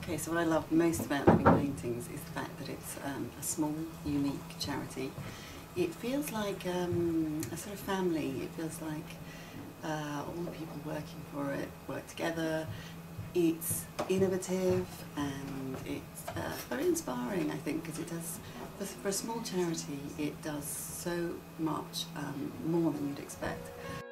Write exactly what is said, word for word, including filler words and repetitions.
Okay, so what I love most about Living Paintings is the fact that it's um, a small, unique charity. It feels like um, a sort of family. It feels like uh, all the people working for it work together. It's innovative and it's uh, very inspiring, I think, because it does, for, for a small charity, it does so much um, more than you'd expect.